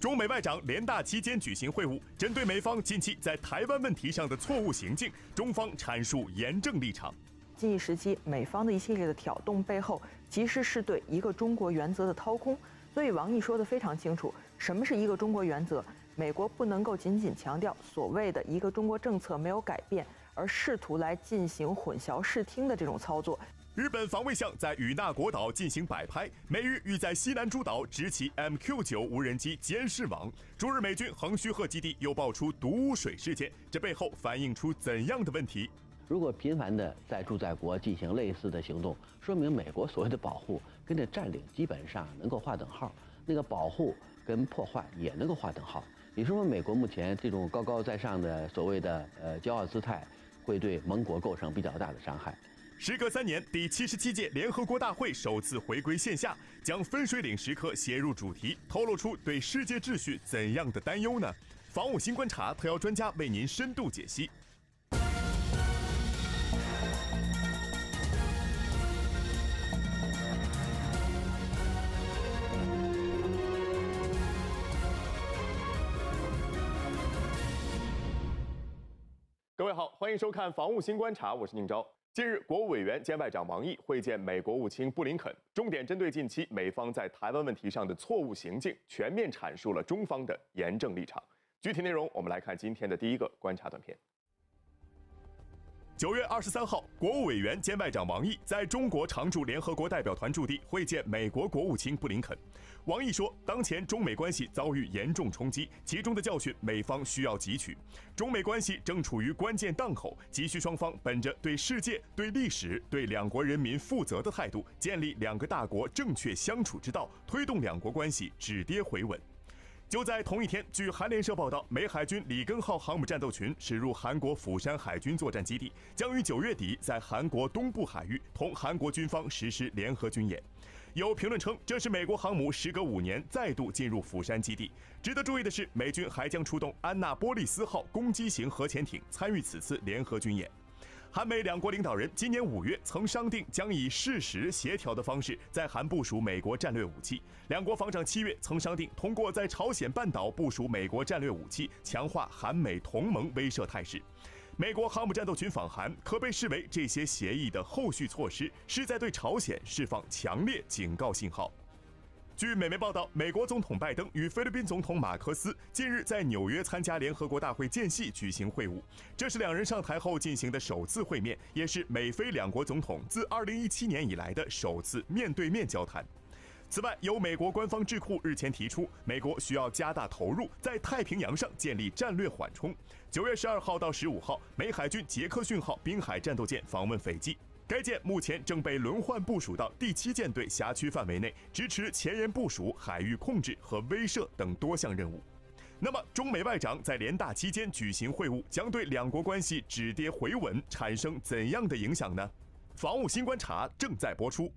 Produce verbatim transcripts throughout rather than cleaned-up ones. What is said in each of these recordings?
中美外长联大期间举行会晤，针对美方近期在台湾问题上的错误行径，中方阐述严正立场。 近一时期，美方的一系列的挑动背后，其实是对一个中国原则的掏空。所以王毅说得非常清楚，什么是一个中国原则？美国不能够仅仅强调所谓的一个中国政策没有改变，而试图来进行混淆视听的这种操作。 日本防卫相在与那国岛进行摆拍，美日欲在西南诸岛执起 M Q 九 无人机监视网。驻日美军横须贺基地又爆出毒污水事件，这背后反映出怎样的问题？ 如果频繁地在驻在国进行类似的行动，说明美国所谓的保护跟这占领基本上能够划等号，那个保护跟破坏也能够划等号。你说美国目前这种高高在上的所谓的呃骄傲姿态，会对盟国构成比较大的伤害。 时隔三年，第七十七届联合国大会首次回归线下，将分水岭时刻写入主题，透露出对世界秩序怎样的担忧呢？防务新观察特邀专家为您深度解析。各位好，欢迎收看《防务新观察》，我是宁钊。近日，国务委员兼外长王毅会见美国务卿布林肯，重点针对近期美方在台湾问题上的错误行径，全面阐述了中方的严正立场。具体内容，我们来看今天的第一个观察短片。九月二十三号，国务委员兼外长王毅在中国常驻联合国代表团驻地会见美国国务卿布林肯。王毅说，当前中美关系遭遇严重冲击，其中的教训美方需要汲取。中美关系正处于关键档口，急需双方本着对世界、对历史、对两国人民负责的态度，建立两个大国正确相处之道，推动两国关系止跌回稳。就在同一天，据韩联社报道，美海军里根号航母战斗群驶入韩国釜山海军作战基地，将于九月底在韩国东部海域同韩国军方实施联合军演。有评论称，这是美国航母时隔五年再度进入釜山基地。值得注意的是，美军还将出动安娜波利斯号攻击型核潜艇参与此次联合军演。韩美两国领导人今年五月曾商定将以适时协调的方式在韩部署美国战略武器。两国防长七月曾商定通过在朝鲜半岛部署美国战略武器，强化韩美同盟威慑态势。美国航母战斗群访韩可被视为这些协议的后续措施，是在对朝鲜释放强烈警告信号。据美媒报道，美国总统拜登与菲律宾总统马克思近日在纽约参加联合国大会间隙举行会晤，这是两人上台后进行的首次会面，也是美菲两国总统自二零一七年以来的首次面对面交谈。此外，有美国官方智库日前提出，美国需要加大投入，在太平洋上建立战略缓冲。九月十二号到十五号，美海军杰克逊号滨海战斗舰访问斐济。该舰目前正被轮换部署到第七舰队辖区范围内，支持前沿部署、海域控制和威慑等多项任务。那么，中美外长在联大期间举行会晤，将对两国关系止跌回稳产生怎样的影响呢？防务新观察正在播出。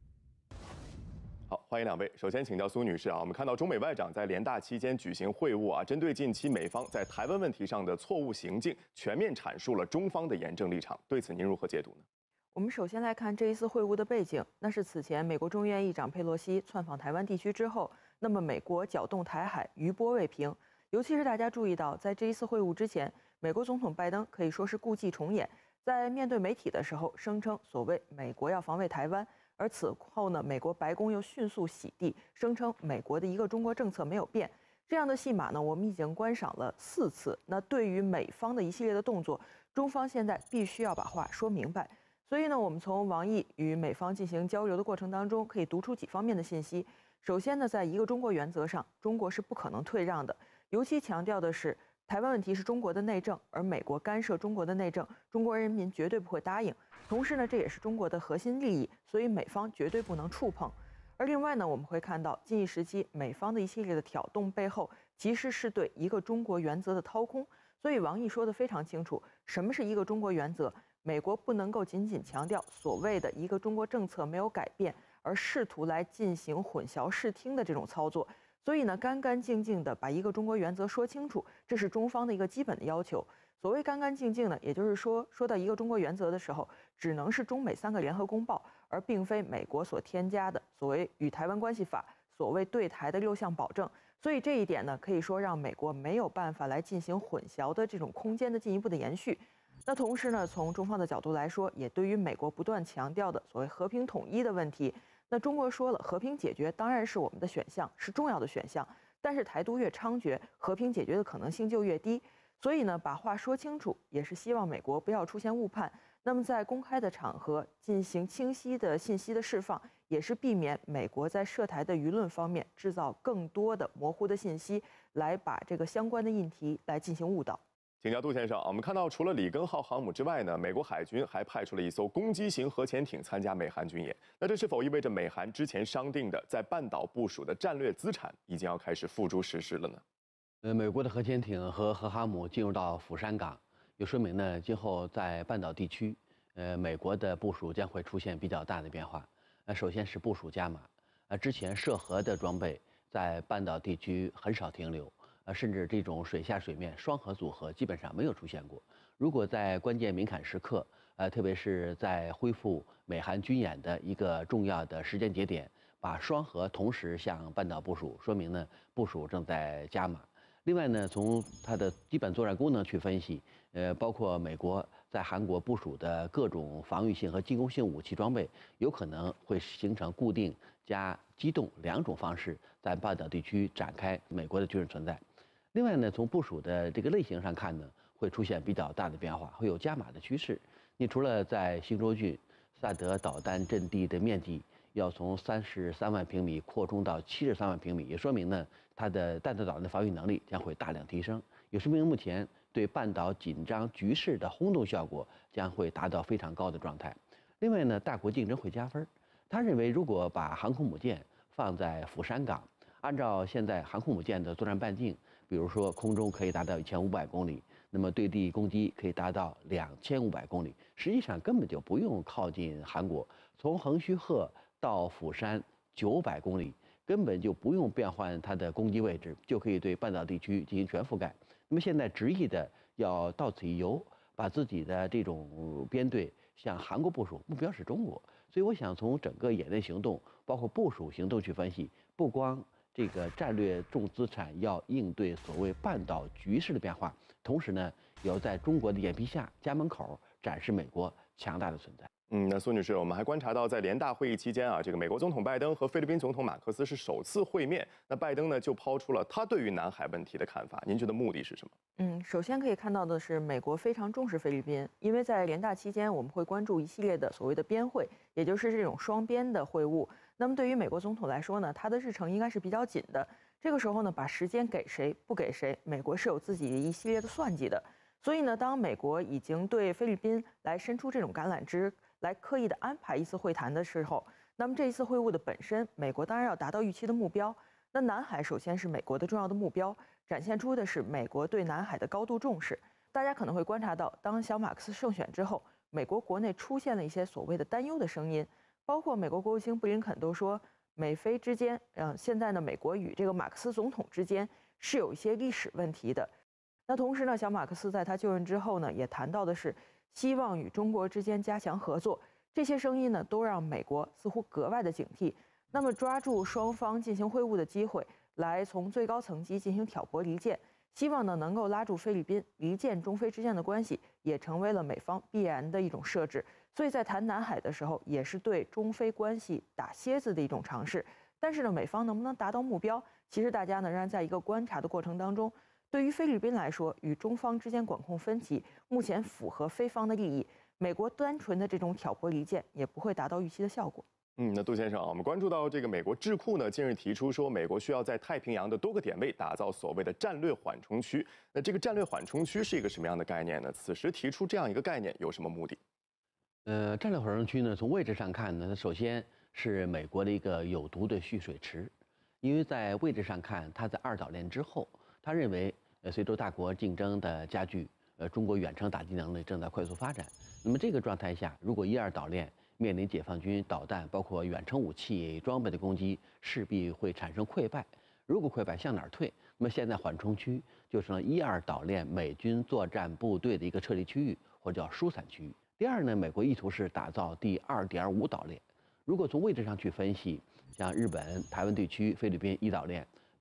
好，欢迎两位。首先请教苏女士啊，我们看到中美外长在联大期间举行会晤啊，针对近期美方在台湾问题上的错误行径，全面阐述了中方的严正立场。对此您如何解读呢？ 我们首先来看这一次会晤的背景，那是此前美国众议院议长佩洛西窜访台湾地区之后，那么美国搅动台海余波未平。尤其是大家注意到，在这一次会晤之前，美国总统拜登可以说是故伎重演，在面对媒体的时候声称所谓美国要防卫台湾，而此后呢，美国白宫又迅速洗地，声称美国的一个中国政策没有变。这样的戏码呢，我们已经观赏了四次。那对于美方的一系列的动作，中方现在必须要把话说明白。所以呢，我们从王毅与美方进行交流的过程当中，可以读出几方面的信息。首先呢，在一个中国原则上，中国是不可能退让的，尤其强调的是台湾问题是中国的内政，而美国干涉中国的内政，中国人民绝对不会答应。同时呢，这也是中国的核心利益，所以美方绝对不能触碰。而另外呢，我们会看到近一时期美方的一系列的挑动背后，其实是对一个中国原则的掏空。所以王毅说得非常清楚，什么是一个中国原则？美国不能够仅仅强调所谓的一个中国政策没有改变，而试图来进行混淆视听的这种操作。所以呢，干干净净的把一个中国原则说清楚，这是中方的一个基本的要求。所谓干干净净呢，也就是说，说到一个中国原则的时候，只能是中美三个联合公报，而并非美国所添加的所谓《与台湾关系法》所谓对台的六项保证。 所以这一点呢，可以说让美国没有办法来进行混淆的这种空间的进一步的延续。那同时呢，从中方的角度来说，也对于美国不断强调的所谓和平统一的问题，那中国说了，和平解决当然是我们的选项，是重要的选项。但是台独越猖獗，和平解决的可能性就越低。所以呢，把话说清楚，也是希望美国不要出现误判。那么在公开的场合进行清晰的信息的释放，也是避免美国在涉台的舆论方面制造更多的模糊的信息，来把这个相关的议题来进行误导。 请教杜先生，我们看到除了里根号航母之外呢，美国海军还派出了一艘攻击型核潜艇参加美韩军演。那这是否意味着美韩之前商定的在半岛部署的战略资产已经要开始付诸实施了呢？ 呃，美国的核潜艇和核航母进入到釜山港，也说明呢，今后在半岛地区，呃，美国的部署将会出现比较大的变化。呃，首先是部署加码，呃，之前涉核的装备在半岛地区很少停留，呃，甚至这种水下水面双核组合基本上没有出现过。如果在关键敏感时刻，呃，特别是在恢复美韩军演的一个重要的时间节点，把双核同时向半岛部署，说明呢，部署正在加码。另外呢，从它的基本作战功能去分析，呃，包括美国在韩国部署的各种防御性和进攻性武器装备，有可能会形成固定加机动两种方式，在半岛地区展开美国的军事存在。另外呢，从部署的这个类型上看呢，会出现比较大的变化，会有加码的趋势。你除了在新洲郡萨德导弹阵地的面积要从三十三万平米扩充到七十三万平米，也说明呢，它的弹道导弹的防御能力将会大量提升，也说明目前对半岛紧张局势的轰动效果将会达到非常高的状态。另外呢，大国竞争会加分。他认为，如果把航空母舰放在釜山港，按照现在航空母舰的作战半径，比如说空中可以达到一千五百公里，那么对地攻击可以达到两千五百公里，实际上根本就不用靠近韩国，从横须贺到釜山九百公里，根本就不用变换它的攻击位置，就可以对半岛地区进行全覆盖。那么现在执意的要到此一游，把自己的这种编队向韩国部署，目标是中国。所以我想从整个演练行动，包括部署行动去分析，不光这个战略重资产要应对所谓半岛局势的变化，同时呢，也要在中国的眼皮下、家门口展示美国强大的存在。 嗯，那苏女士，我们还观察到，在联大会议期间啊，这个美国总统拜登和菲律宾总统马克思是首次会面。那拜登呢，就抛出了他对于南海问题的看法。您觉得目的是什么？ 嗯，首先可以看到的是，美国非常重视菲律宾，因为在联大期间，我们会关注一系列的所谓的边会，也就是这种双边的会晤。那么对于美国总统来说呢，他的日程应该是比较紧的。这个时候呢，把时间给谁不给谁，美国是有自己一系列的算计的。所以呢，当美国已经对菲律宾来伸出这种橄榄枝，来刻意的安排一次会谈的时候，那么这一次会晤的本身，美国当然要达到预期的目标。那南海首先是美国的重要的目标，展现出的是美国对南海的高度重视。大家可能会观察到，当小马克思胜选之后，美国国内出现了一些所谓的担忧的声音，包括美国国务卿布林肯都说，美菲之间，嗯，现在呢，美国与这个马克思总统之间是有一些历史问题的。那同时呢，小马克思在他就任之后呢，也谈到的是希望与中国之间加强合作。这些声音呢，都让美国似乎格外的警惕。那么抓住双方进行会晤的机会，来从最高层级进行挑拨离间，希望呢能够拉住菲律宾，离间中菲之间的关系，也成为了美方必然的一种设置。所以在谈南海的时候，也是对中菲关系打楔子的一种尝试。但是呢，美方能不能达到目标，其实大家呢仍然在一个观察的过程当中。对于菲律宾来说，与中方之间管控分歧，目前符合菲方的利益。美国单纯的这种挑拨离间，也不会达到预期的效果。 嗯，那杜先生啊，我们关注到这个美国智库呢，近日提出说，美国需要在太平洋的多个点位打造所谓的战略缓冲区。那这个战略缓冲区是一个什么样的概念呢？此时提出这样一个概念有什么目的？ 呃，战略缓冲区呢，从位置上看呢，它首先是美国的一个有毒的蓄水池，因为在位置上看，它在二岛链之后，他认为，呃，随着大国竞争的加剧，呃，中国远程打击能力正在快速发展。那么这个状态下，如果一二岛链面临解放军导弹包括远程武器装备的攻击，势必会产生溃败。如果溃败，向哪儿退？那么现在缓冲区就成了一二岛链美军作战部队的一个撤离区域，或者叫疏散区域。第二呢，美国意图是打造第二点五岛链。如果从位置上去分析，像日本、台湾地区、菲律宾一岛链，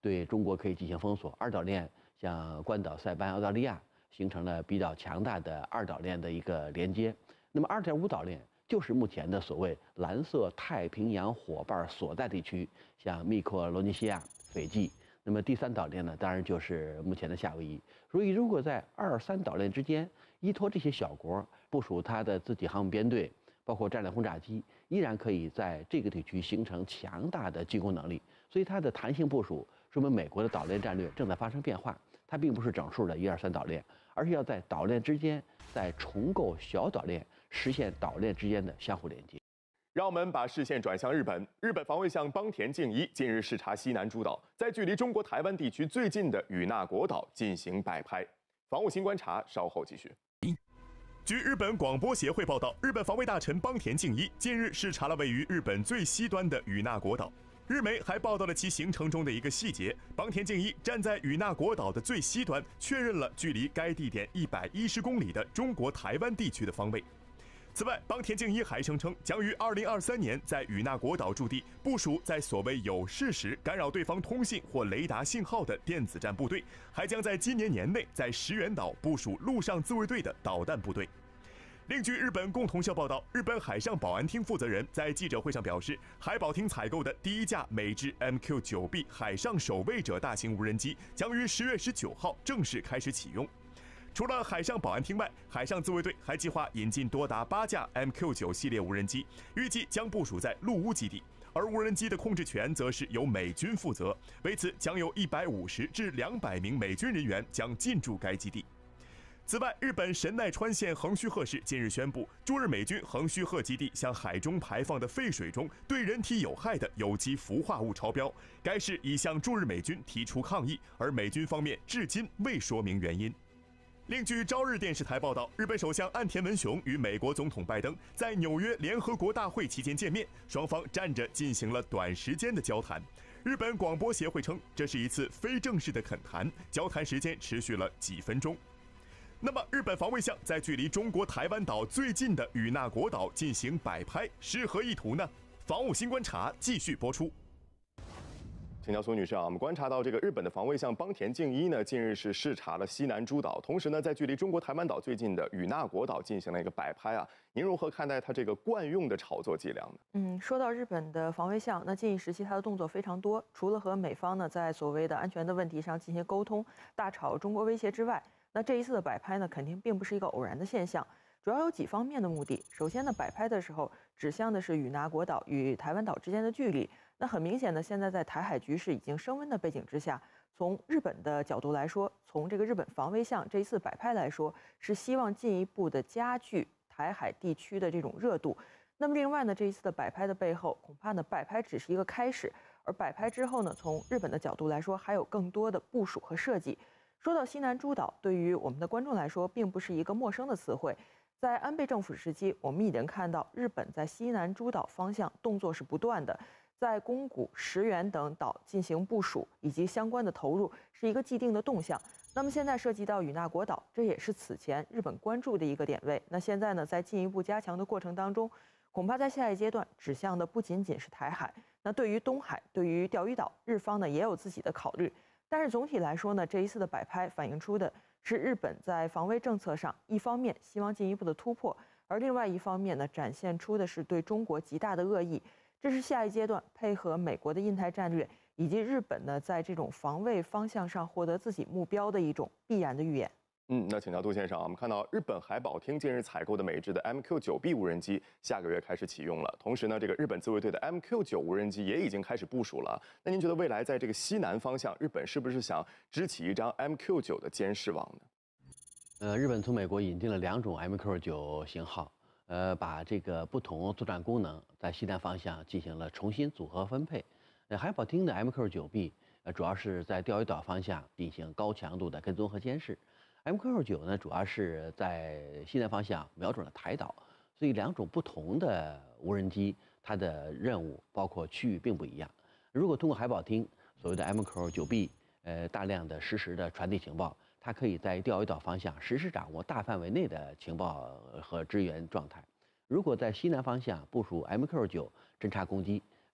对中国可以进行封锁。二岛链像关岛、塞班、澳大利亚形成了比较强大的二岛链的一个连接。那么二点五岛链就是目前的所谓蓝色太平洋伙伴所在地区，像密克罗尼西亚、斐济。那么第三岛链呢，当然就是目前的夏威夷。所以，如果在二三岛链之间依托这些小国部署它的自己航母编队，包括战略轰炸机，依然可以在这个地区形成强大的进攻能力。所以，它的弹性部署说明美国的岛链战略正在发生变化。它并不是整数的一二三岛链，而是要在岛链之间再重构小岛链，实现岛链之间的相互连接。 让我们把视线转向日本。日本防卫相邦田敬一近日视察西南诸岛，在距离中国台湾地区最近的与那国岛进行摆拍。防务新观察稍后继续。据日本广播协会报道，日本防卫大臣邦田敬一近日视察了位于日本最西端的与那国岛。日媒还报道了其行程中的一个细节：邦田敬一站在与那国岛的最西端，确认了距离该地点一百一十公里的中国台湾地区的方位。此外，邦田敬一还声称，将于二零二三年在与那国岛驻地部署在所谓有事时干扰对方通信或雷达信号的电子战部队，还将在今年年内在石垣岛部署陆上自卫队的导弹部队。另据日本共同社报道，日本海上保安厅负责人在记者会上表示，海保厅采购的第一架美制 M Q 九 B 海上守卫者大型无人机将于十月十九号正式开始启用。除了海上保安厅外，海上自卫队还计划引进多达八架 M Q 九 系列无人机，预计将部署在陆屋基地，而无人机的控制权则是由美军负责。为此，将有一百五十至两百名美军人员将进驻该基地。此外，日本神奈川县横须贺市近日宣布，驻日美军横须贺基地向海中排放的废水中对人体有害的有机氟化物超标，该市已向驻日美军提出抗议，而美军方面至今未说明原因。另据朝日电视台报道，日本首相岸田文雄与美国总统拜登在纽约联合国大会期间见面，双方站着进行了短时间的交谈。日本广播协会称，这是一次非正式的恳谈，交谈时间持续了几分钟。那么，日本防卫相在距离中国台湾岛最近的与那国岛进行摆拍，是何意图呢？防务新观察继续播出。请教苏女士啊，我们观察到这个日本的防卫相邦田敬一呢，近日是视察了西南诸岛，同时呢，在距离中国台湾岛最近的与那国岛进行了一个摆拍啊。您如何看待他这个惯用的炒作伎俩呢？ 嗯，说到日本的防卫相，那近一时期他的动作非常多，除了和美方呢在所谓的安全的问题上进行沟通，大炒中国威胁之外，那这一次的摆拍呢，肯定并不是一个偶然的现象。主要有几方面的目的。首先呢，摆拍的时候指向的是与那国岛与台湾岛之间的距离。那很明显的，现在在台海局势已经升温的背景之下，从日本的角度来说，从这个日本防卫相这一次摆拍来说，是希望进一步的加剧台海地区的这种热度。那么另外呢，这一次的摆拍的背后，恐怕呢摆拍只是一个开始，而摆拍之后呢，从日本的角度来说，还有更多的部署和设计。说到西南诸岛，对于我们的观众来说，并不是一个陌生的词汇。在安倍政府时期，我们已经看到日本在西南诸岛方向动作是不断的，在宫古、石垣等岛进行部署以及相关的投入是一个既定的动向。那么现在涉及到与那国岛，这也是此前日本关注的一个点位。那现在呢，在进一步加强的过程当中，恐怕在下一阶段指向的不仅仅是台海，那对于东海、对于钓鱼岛，日方呢也有自己的考虑。但是总体来说呢，这一次的摆拍反映出的是日本在防卫政策上，一方面希望进一步的突破，而另外一方面呢，展现出的是对中国极大的恶意。这是下一阶段配合美国的印太战略，以及日本呢在这种防卫方向上获得自己目标的一种必然的预演。 嗯，那请教杜先生，我们看到日本海保厅近日采购的美制的 M Q 九 B 无人机下个月开始启用了，同时呢，这个日本自卫队的 M Q 九 无人机也已经开始部署了。那您觉得未来在这个西南方向，日本是不是想支起一张 M Q 九的监视网呢？ 呃，日本从美国引进了两种 M Q 九型号，呃，把这个不同作战功能在西南方向进行了重新组合分配。呃，海保厅的 M Q 九 B 呃主要是在钓鱼岛方向进行高强度的跟踪和监视。M Q 九呢，主要是在西南方向瞄准了台岛，所以两种不同的无人机，它的任务包括区域并不一样。如果通过海保厅所谓的 M Q 九 B， 呃，大量的实时的传递情报，它可以在钓鱼岛方向实时掌握大范围内的情报和支援状态。如果在西南方向部署 M Q 九侦察攻击，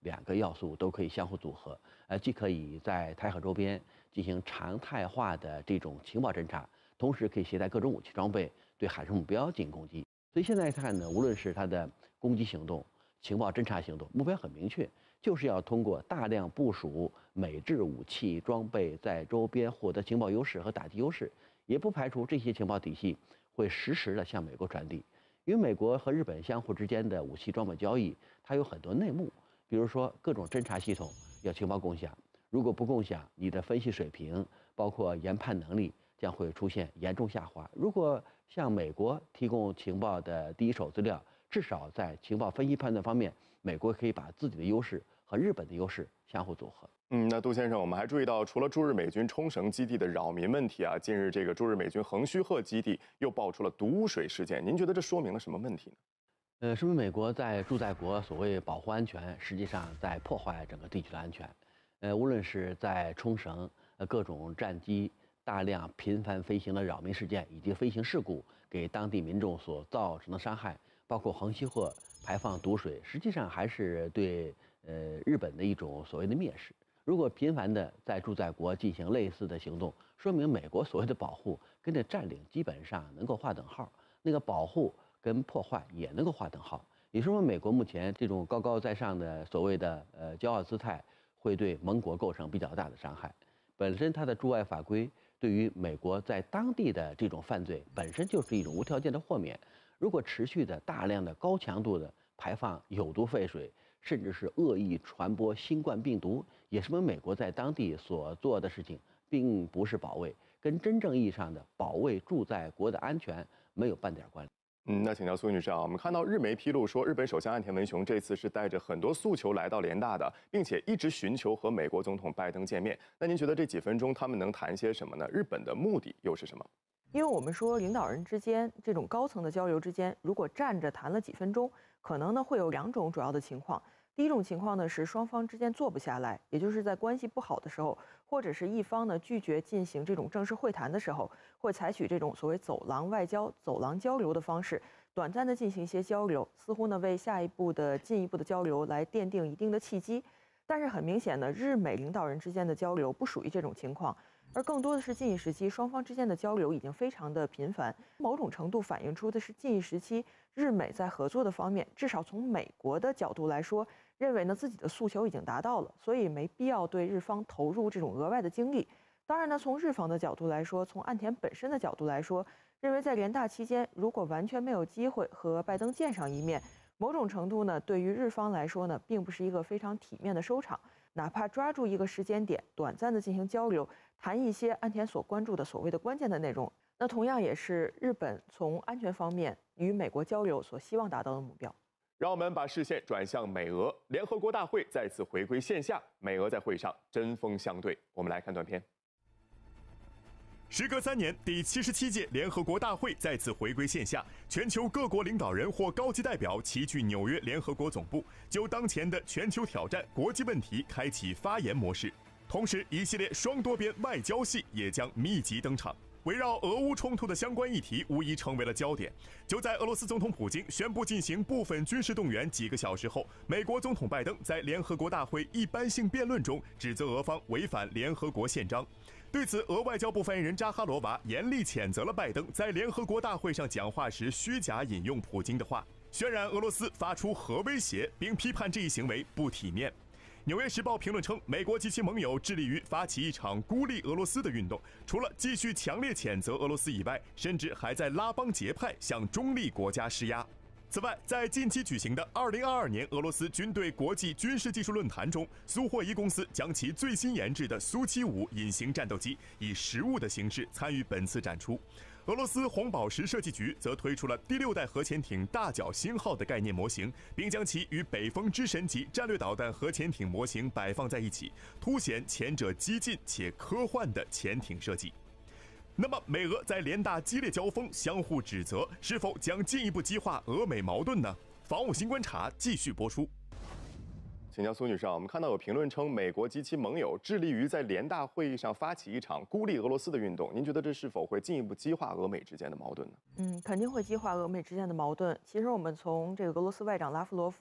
两个要素都可以相互组合，呃，既可以在台海周边进行常态化的这种情报侦察，同时可以携带各种武器装备对海上目标进行攻击。所以现在看呢，无论是它的攻击行动、情报侦察行动，目标很明确，就是要通过大量部署美制武器装备，在周边获得情报优势和打击优势，也不排除这些情报体系会实时的向美国传递。因为美国和日本相互之间的武器装备交易，它有很多内幕，比如说各种侦察系统要情报共享，如果不共享，你的分析水平包括研判能力将会出现严重下滑。如果向美国提供情报的第一手资料，至少在情报分析判断方面，美国可以把自己的优势和日本的优势相互组合。 嗯，那杜先生，我们还注意到，除了驻日美军冲绳基地的扰民问题啊，近日这个驻日美军横须贺基地又爆出了毒污水事件。您觉得这说明了什么问题呢？ 呃，说明美国在驻在国所谓保护安全，实际上在破坏整个地区的安全。呃，无论是在冲绳，呃，各种战机大量频繁飞行的扰民事件，以及飞行事故给当地民众所造成的伤害，包括横须贺排放毒水，实际上还是对呃日本的一种所谓的蔑视。如果频繁的在驻在国进行类似的行动，说明美国所谓的保护跟这占领基本上能够划等号，那个保护跟破坏也能够划等号。也就是说，美国目前这种高高在上的所谓的呃骄傲姿态，会对盟国构成比较大的伤害。本身它的驻外法规对于美国在当地的这种犯罪本身就是一种无条件的豁免。如果持续的大量的高强度的排放有毒废水，甚至是恶意传播新冠病毒，也说明美国在当地所做的事情并不是保卫，跟真正意义上的保卫驻在国的安全没有半点关系。 嗯，那请教苏女士啊，我们看到日媒披露说，日本首相岸田文雄这次是带着很多诉求来到联大的，并且一直寻求和美国总统拜登见面。那您觉得这几分钟他们能谈些什么呢？日本的目的又是什么？ 因为我们说领导人之间这种高层的交流之间，如果站着谈了几分钟，可能呢会有两种主要的情况。第一种情况呢是双方之间坐不下来，也就是在关系不好的时候，或者是一方呢拒绝进行这种正式会谈的时候，会采取这种所谓走廊外交、走廊交流的方式，短暂的进行一些交流，似乎呢为下一步的进一步的交流来奠定一定的契机。但是很明显呢，日美领导人之间的交流不属于这种情况。而更多的是近一时期双方之间的交流已经非常的频繁，某种程度反映出的是近一时期日美在合作的方面，至少从美国的角度来说，认为呢自己的诉求已经达到了，所以没必要对日方投入这种额外的精力。当然呢，从日方的角度来说，从岸田本身的角度来说，认为在联大期间如果完全没有机会和拜登见上一面，某种程度呢对于日方来说呢，并不是一个非常体面的收场。哪怕抓住一个时间点，短暂的进行交流，谈一些岸田所关注的所谓的关键的内容，那同样也是日本从安全方面与美国交流所希望达到的目标。 让我们把视线转向美俄，联合国大会再次回归线下，美俄在会上针锋相对。我们来看短片。时隔三年，第七十七届联合国大会再次回归线下，全球各国领导人或高级代表齐聚纽约联合国总部，就当前的全球挑战、国际问题开启发言模式。同时，一系列双多边外交戏也将密集登场。围绕俄乌冲突的相关议题无疑成为了焦点。就在俄罗斯总统普京宣布进行部分军事动员几个小时后，美国总统拜登在联合国大会一般性辩论中指责俄方违反联合国宪章。对此，俄外交部发言人扎哈罗娃严厉谴责了拜登在联合国大会上讲话时虚假引用普京的话，渲染俄罗斯发出核威胁，并批判这一行为不体面。纽约时报评论称，美国及其盟友致力于发起一场孤立俄罗斯的运动，除了继续强烈谴责俄罗斯以外，甚至还在拉帮结派向中立国家施压。此外，在近期举行的二零二二年俄罗斯军队国际军事技术论坛中，苏霍伊公司将其最新研制的苏七五隐形战斗机以实物的形式参与本次展出。俄罗斯红宝石设计局则推出了第六代核潜艇大角星号的概念模型，并将其与北风之神级战略导弹核潜艇模型摆放在一起，凸显前者激进且科幻的潜艇设计。那么，美俄在联大激烈交锋，相互指责，是否将进一步激化俄美矛盾呢？防务新观察继续播出。请教苏女士啊，我们看到有评论称，美国及其盟友致力于在联大会议上发起一场孤立俄罗斯的运动。您觉得这是否会进一步激化俄美之间的矛盾呢？ 嗯，肯定会激化俄美之间的矛盾。其实我们从这个俄罗斯外长拉夫罗夫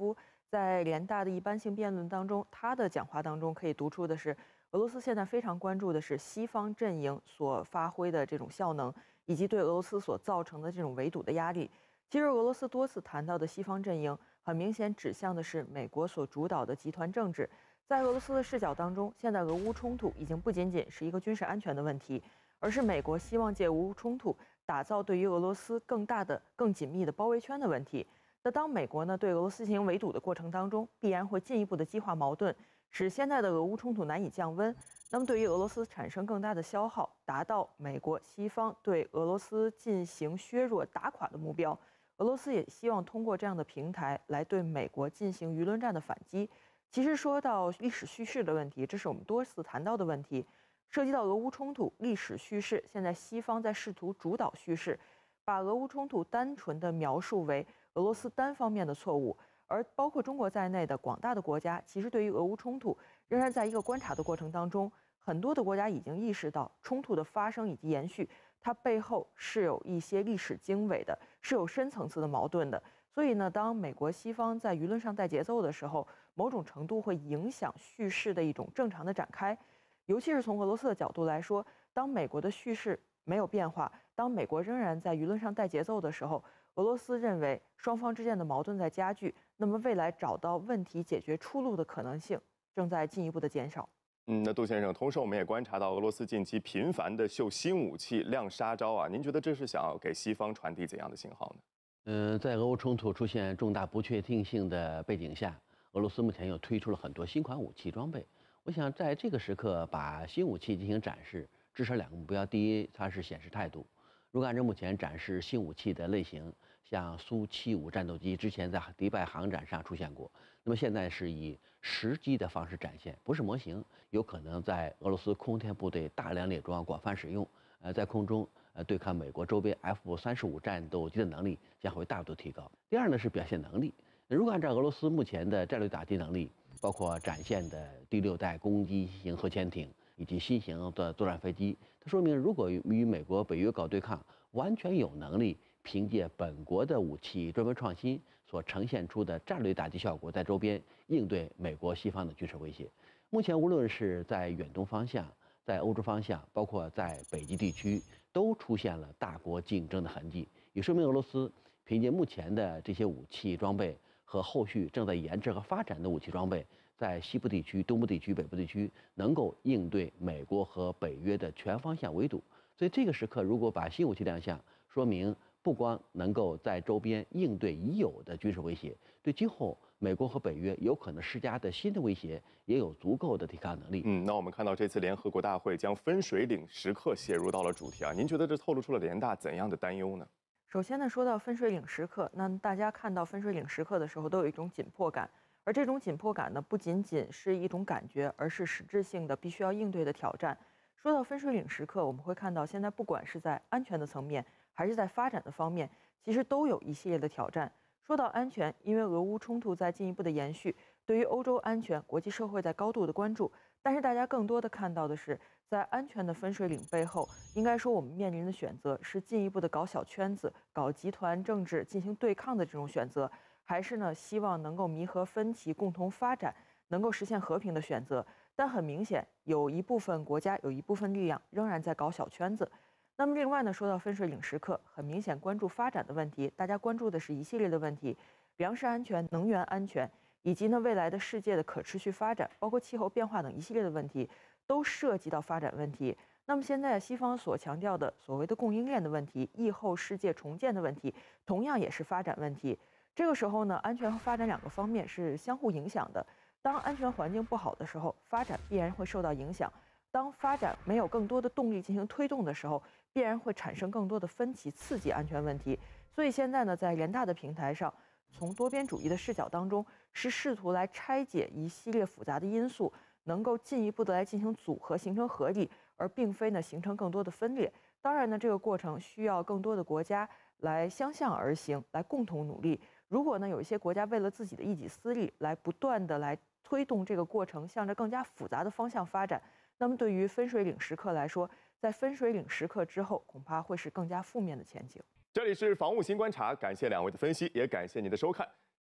在联大的一般性辩论当中，他的讲话当中可以读出的是，俄罗斯现在非常关注的是西方阵营所发挥的这种效能，以及对俄罗斯所造成的这种围堵的压力。其实，俄罗斯多次谈到的西方阵营，很明显指向的是美国所主导的集团政治。在俄罗斯的视角当中，现在俄乌冲突已经不仅仅是一个军事安全的问题，而是美国希望借俄乌冲突打造对于俄罗斯更大的、更紧密的包围圈的问题。那当美国呢对俄罗斯进行围堵的过程当中，必然会进一步的激化矛盾，使现在的俄乌冲突难以降温。那么对于俄罗斯产生更大的消耗，达到美国西方对俄罗斯进行削弱、打垮的目标，俄罗斯也希望通过这样的平台来对美国进行舆论战的反击。其实说到历史叙事的问题，这是我们多次谈到的问题。涉及到俄乌冲突历史叙事，现在西方在试图主导叙事，把俄乌冲突单纯的描述为俄罗斯单方面的错误，而包括中国在内的广大的国家，其实对于俄乌冲突仍然在一个观察的过程当中。很多的国家已经意识到冲突的发生以及延续，它背后是有一些历史经纬的，是有深层次的矛盾的。所以呢，当美国西方在舆论上带节奏的时候，某种程度会影响叙事的一种正常的展开。尤其是从俄罗斯的角度来说，当美国的叙事没有变化，当美国仍然在舆论上带节奏的时候，俄罗斯认为双方之间的矛盾在加剧，那么未来找到问题解决出路的可能性正在进一步的减少。 嗯，那杜先生，同时我们也观察到俄罗斯近期频繁的秀新武器、亮杀招啊，您觉得这是想要给西方传递怎样的信号呢？ 嗯，在俄乌冲突出现重大不确定性的背景下，俄罗斯目前又推出了很多新款武器装备。我想在这个时刻把新武器进行展示，至少两个目标：第一，它是显示态度。如果按照目前展示新武器的类型，像苏七五战斗机之前在迪拜航展上出现过，那么现在是以实机的方式展现，不是模型，有可能在俄罗斯空天部队大量列装、广泛使用，呃，在空中呃对抗美国周边 F 三十五战斗机的能力将会大幅提高。第二呢是表现能力，如果按照俄罗斯目前的战略打击能力，包括展现的第六代攻击型核潜艇以及新型的作战飞机，它说明如果与美国、北约搞对抗，完全有能力凭借本国的武器专门创新所呈现出的战略打击效果，在周边应对美国西方的军事威胁。目前无论是在远东方向、在欧洲方向，包括在北极地区，都出现了大国竞争的痕迹，也说明俄罗斯凭借目前的这些武器装备和后续正在研制和发展的武器装备，在西部地区、东部地区、北部地区能够应对美国和北约的全方向围堵。所以这个时刻，如果把新武器亮相，说明不光能够在周边应对已有的军事威胁，对今后美国和北约有可能施加的新的威胁也有足够的抵抗能力。 嗯，那我们看到这次联合国大会将分水岭时刻写入到了主题啊，您觉得这透露出了联大怎样的担忧呢？ 首先呢，说到分水岭时刻，那大家看到分水岭时刻的时候，都有一种紧迫感，而这种紧迫感呢，不仅仅是一种感觉，而是实质性的必须要应对的挑战。说到分水岭时刻，我们会看到现在不管是在安全的层面，还是在发展的方面，其实都有一系列的挑战。说到安全，因为俄乌冲突在进一步的延续，对于欧洲安全，国际社会在高度的关注。但是大家更多的看到的是，在安全的分水岭背后，应该说我们面临的选择是进一步的搞小圈子、搞集团政治进行对抗的这种选择，还是呢希望能够弥合分歧、共同发展，能够实现和平的选择。但很明显，有一部分国家有一部分力量仍然在搞小圈子。那么另外呢，说到分水岭时刻，很明显关注发展的问题，大家关注的是一系列的问题，粮食安全、能源安全，以及呢未来的世界的可持续发展，包括气候变化等一系列的问题，都涉及到发展问题。那么现在西方所强调的所谓的供应链的问题、疫后世界重建的问题，同样也是发展问题。这个时候呢，安全和发展两个方面是相互影响的。当安全环境不好的时候，发展必然会受到影响；当发展没有更多的动力进行推动的时候，必然会产生更多的分歧，刺激安全问题。所以现在呢，在联大的平台上，从多边主义的视角当中，是试图来拆解一系列复杂的因素，能够进一步的来进行组合，形成合力，而并非呢形成更多的分裂。当然呢，这个过程需要更多的国家来相向而行，来共同努力。如果呢有一些国家为了自己的一己私利，来不断的来推动这个过程向着更加复杂的方向发展，那么对于分水岭时刻来说，在分水岭时刻之后，恐怕会是更加负面的前景。 这里是防务新观察，感谢两位的分析，也感谢您的收看。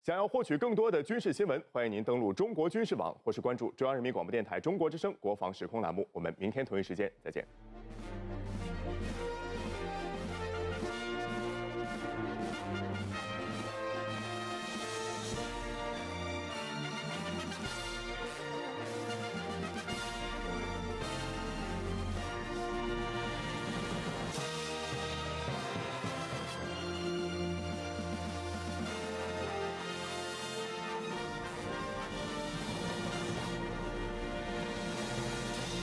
想要获取更多的军事新闻，欢迎您登录中国军事网，或是关注中央人民广播电台中国之声国防时空栏目。我们明天同一时间再见。